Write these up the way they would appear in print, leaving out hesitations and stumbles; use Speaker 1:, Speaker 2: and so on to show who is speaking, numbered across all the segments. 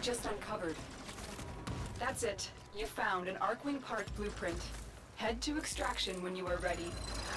Speaker 1: just uncovered. That's it. You found an Archwing part blueprint. Head to extraction when you are ready.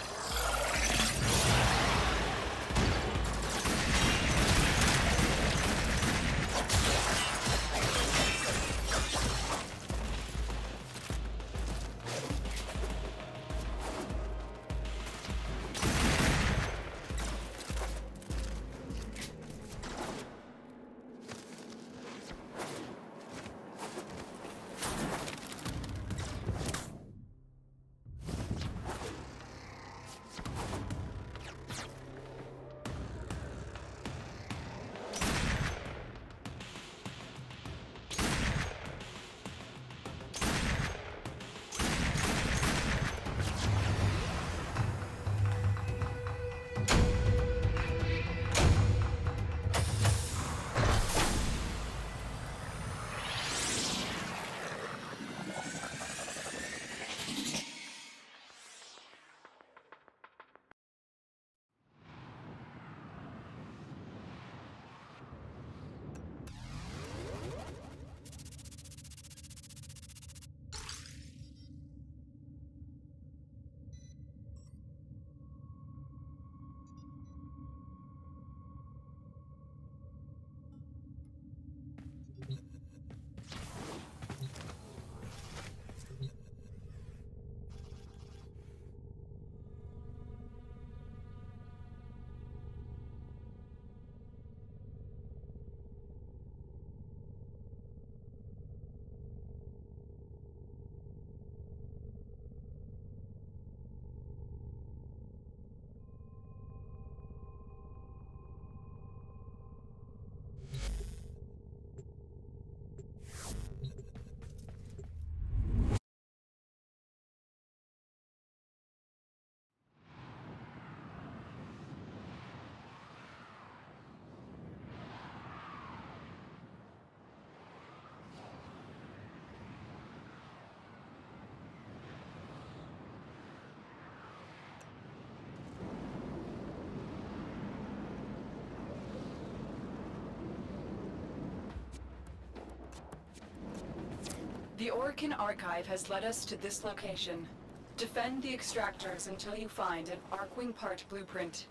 Speaker 1: The Orokin Archive has led us to this location. Defend the extractors until you find an Archwing part blueprint.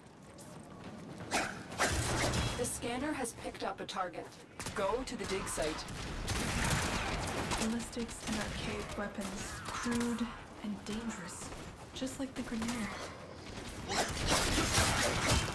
Speaker 1: The scanner has picked up a target. Go to the dig site.
Speaker 2: Ballistics and archaic weapons, crude and dangerous, just like the Grineer.